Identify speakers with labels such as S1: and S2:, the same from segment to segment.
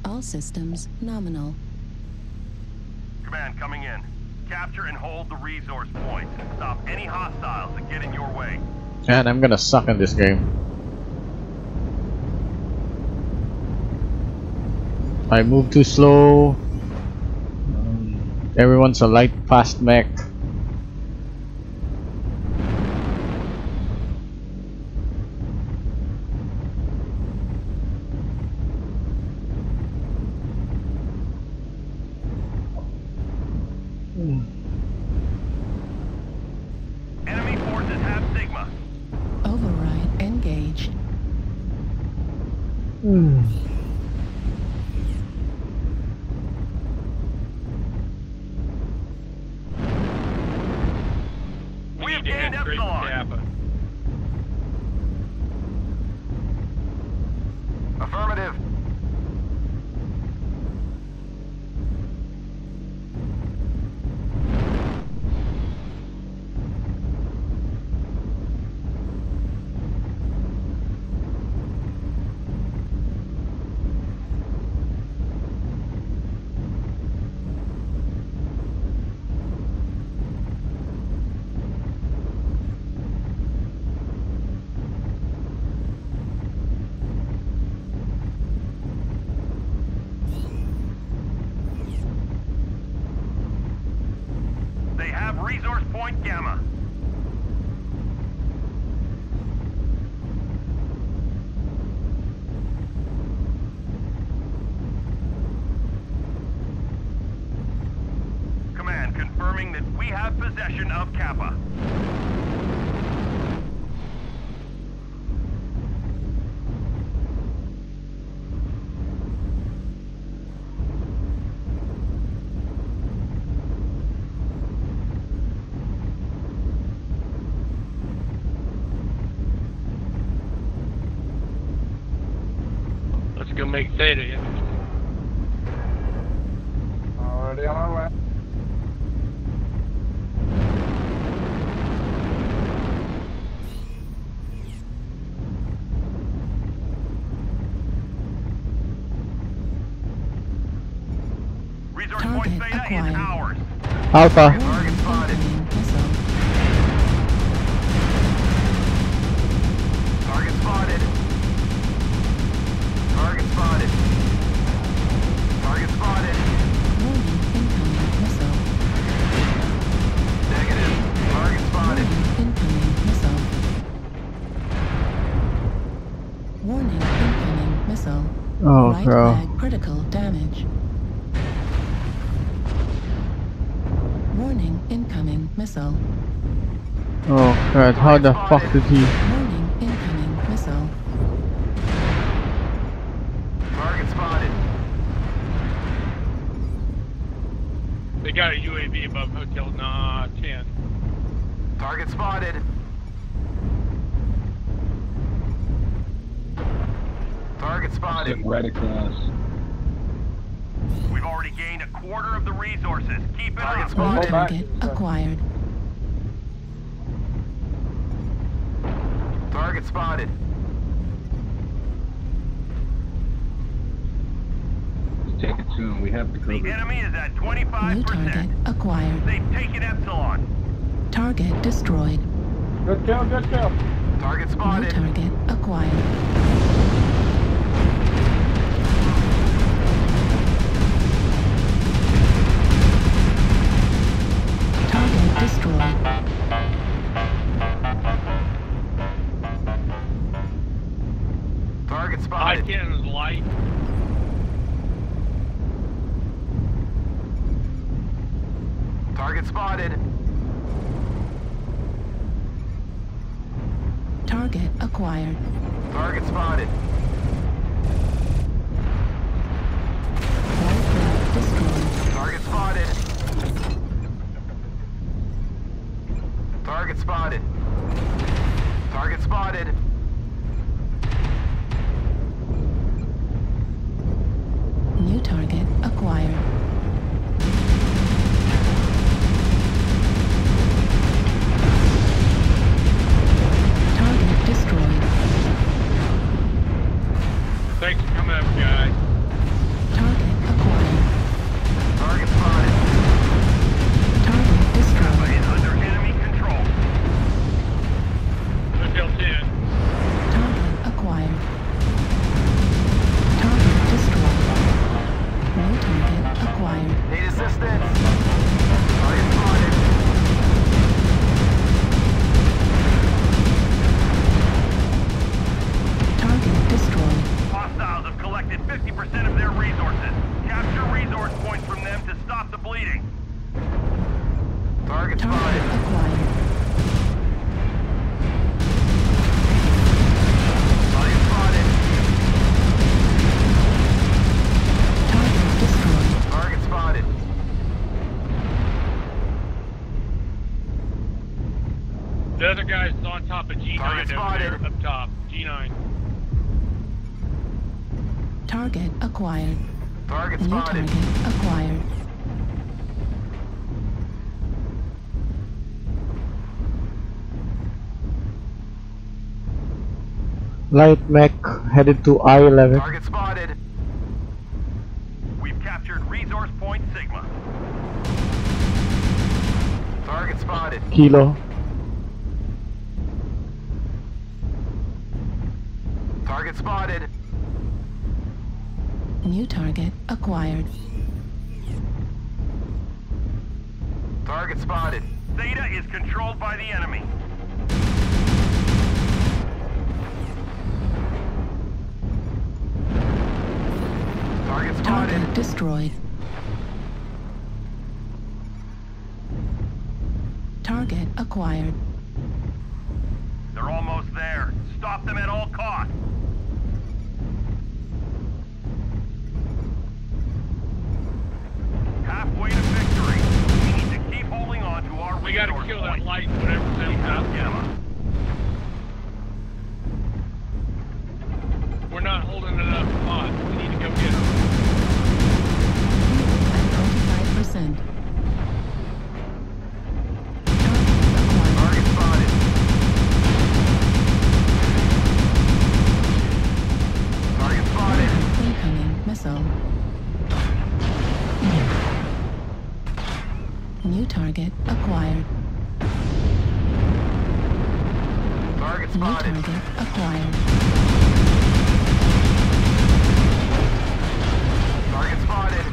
S1: All systems nominal.
S2: Command coming in. Capture and hold the resource point. Stop any hostiles that get in your way.
S3: And I'm gonna suck in this game. I move too slow. Everyone's a light, fast mech.
S2: Enemy forces have Sigma.
S1: Override engaged.
S2: We have gained Epsilon. Affirmative. They have resource point Gamma. Command confirming that we have possession of Kappa.
S4: Let's go make Theta interesting.
S5: Already on our way.
S2: Resource
S1: Target
S2: point Theta
S1: acquired.
S2: is ours.
S3: Alpha.
S2: Target spotted.
S1: Incoming missile.
S2: Target spotted. Target spotted. Target spotted.
S1: Warning, incoming missile.
S2: Negative. Target spotted.
S1: Warning, incoming missile.
S3: Oh,
S1: Right
S3: bro.
S1: flag critical damage. Warning, incoming missile.
S3: Oh god, how the fuck did he?
S1: Warning, incoming missile.
S2: Target spotted.
S4: They got a UAV above Hotel 10.
S2: Target spotted. Target spotted.
S5: Sitting right across.
S2: We've already gained a quarter of the resources. Keep it
S5: Target
S2: up.
S1: New
S5: spotted.
S1: target acquired.
S2: Target spotted.
S5: Let's take it soon. We have the
S2: The
S5: cover.
S2: enemy is at
S1: New
S2: 25%.
S1: target acquired.
S2: They've taken Epsilon.
S1: Target destroyed.
S5: Good kill, good kill.
S2: Target
S1: New
S2: spotted.
S1: target acquired. Target destroyed.
S2: Target spotted.
S4: I-10 is light.
S2: Target spotted.
S1: Target acquired.
S2: Target spotted.
S1: Right flag destroyed.
S2: Target spotted. Target spotted. Target spotted.
S1: New target acquired. Target destroyed.
S4: Thanks for coming up, guys.
S2: waiting. Target
S1: Target
S2: spotted.
S1: acquired.
S2: Target spotted.
S1: Target destroyed.
S2: Target spotted.
S4: The other guy's on top of G9
S2: Target
S4: over
S2: spotted.
S4: there, up top. G9.
S1: Target acquired.
S2: Target
S1: New
S2: spotted.
S1: target acquired.
S3: Light mech headed to I-11.
S2: Target spotted. We've captured resource point Sigma. Target spotted.
S3: Kilo.
S2: Target spotted.
S1: New target acquired.
S2: Target spotted. Theta is controlled by the enemy. Target spotted.
S1: Target destroyed. Target acquired.
S2: They're almost there. Stop them at all costs. Halfway to victory. We need to keep holding on to our
S4: We gotta
S2: resource
S4: kill that
S2: point.
S4: light, whatever's
S2: We
S4: out
S2: have
S4: there.
S2: Gamma.
S4: We're not holding enough spots. We need to go get them.
S1: At 25%.
S2: Target spotted. Target spotted.
S1: Incoming missile. New target acquired.
S2: Target
S1: New
S2: spotted.
S1: target acquired.
S2: Target spotted.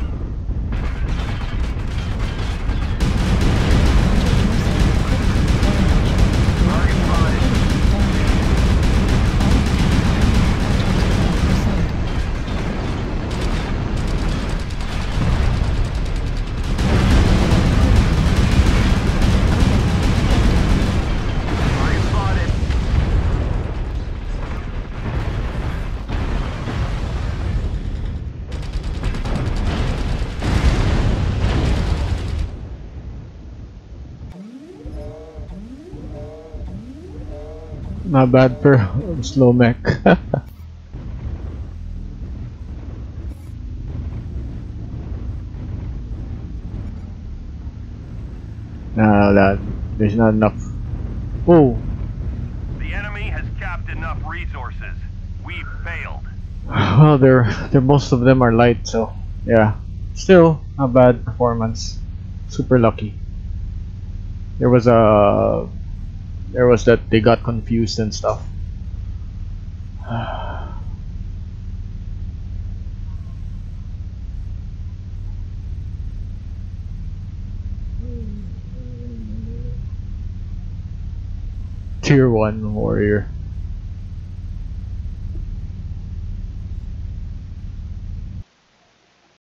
S2: Target spotted. Target spotted.
S3: Not bad for slow mech. Nah, there's not enough. Oh,
S2: The enemy has capped enough resources. We've failed.
S3: well, they're most of them are light, so yeah. Still, not bad performance. Super lucky. There was that they got confused and stuff. Tier 1 warrior.